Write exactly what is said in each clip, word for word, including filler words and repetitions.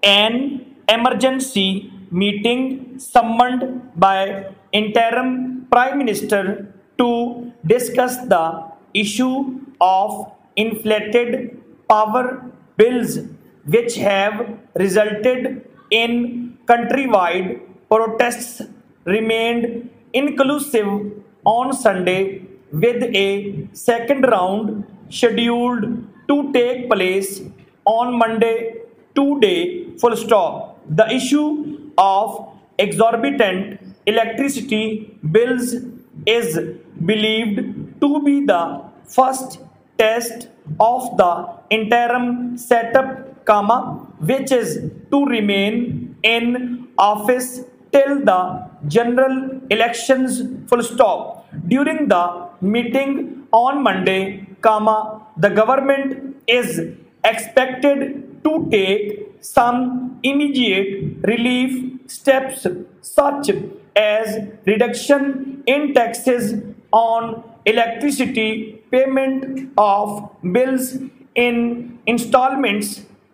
An emergency meeting summoned by interim prime minister to discuss the issue of inflated power bills, which have resulted in countrywide protests, remained inclusive on Sunday, with a second round scheduled to take place on Monday today. Full stop. The issue of exorbitant electricity bills is believed to be the first test of the interim setup, comma, which is to remain in office till the general elections. Full stop. During the meeting on Monday, comma, the government is expected to take some immediate relief steps, such as reduction in taxes on electricity, payment of bills in installments,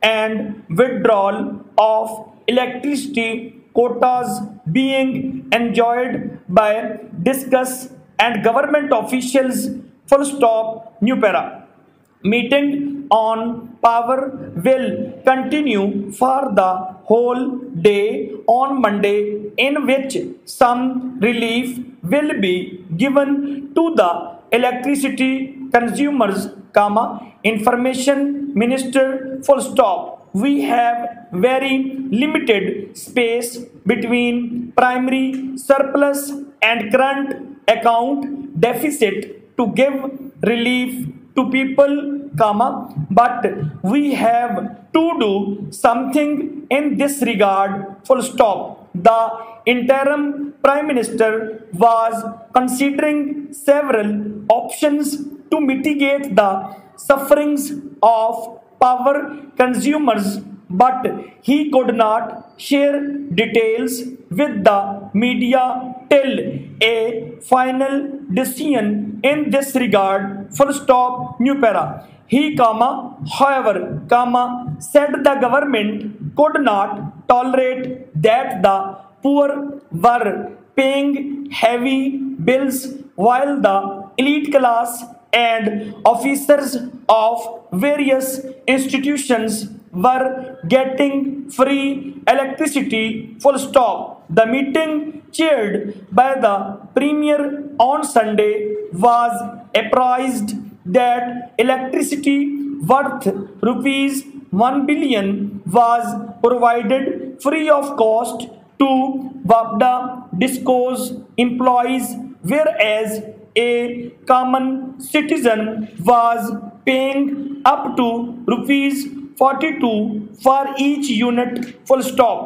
and withdrawal of electricity quotas being enjoyed by discuss and government officials. Full stop. New para. Meeting on power will continue for the whole day on Monday, in which some relief will be given to the electricity consumers, comma, information minister. Full stop. We have very limited space between primary surplus and current account deficit to give relief to people, comma, but we have to do something in this regard. Full stop. The interim prime minister was considering several options to mitigate the sufferings of power consumers, but he could not share details with the media till a final decision in this regard. Full stop. New para. He, comma, however, comma, said the government could not tolerate that the poor were paying heavy bills while the elite class and officers of various institutions were getting free electricity. Full stop. The meeting, chaired by the premier on Sunday, was apprised that electricity worth rupees one billion was provided free of cost to WAPDA DISCO's employees, whereas a common citizen was paying up to rupees forty-two for each unit. Full stop.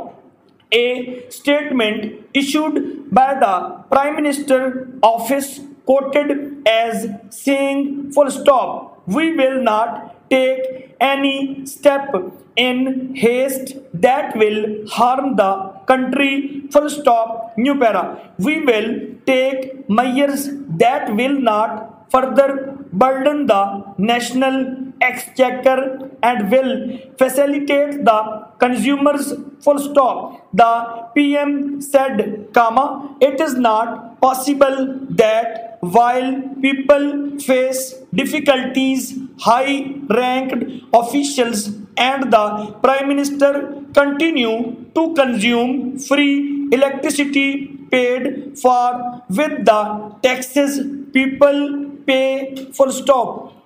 A statement issued by the Prime Minister office quoted as saying, full stop, we will not take any step in haste that will harm the country. Full stop. New para. We will take measures that will not further burden the national exchequer and will facilitate the consumers. Full stop. The P M said, comma, it is not possible that while people face difficulties, high-ranked officials and the Prime Minister continue to consume free electricity paid for with the taxes people pay. Full stop.